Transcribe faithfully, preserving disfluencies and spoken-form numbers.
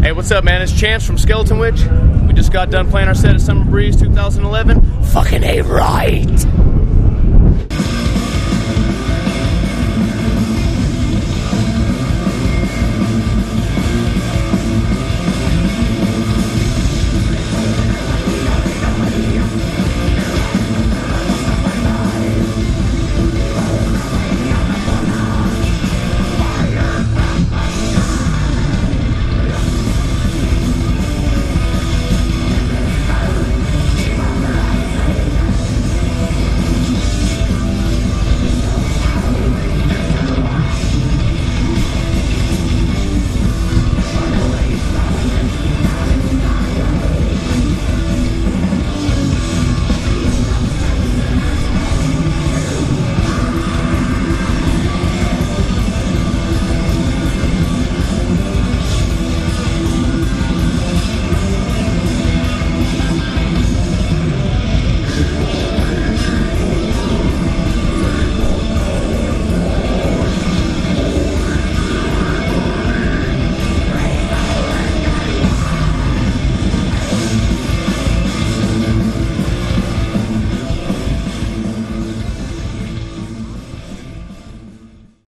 Hey, what's up, man? It's Chance from Skeleton Witch. We just got done playing our set at Summer Breeze two thousand eleven. Fucking A right!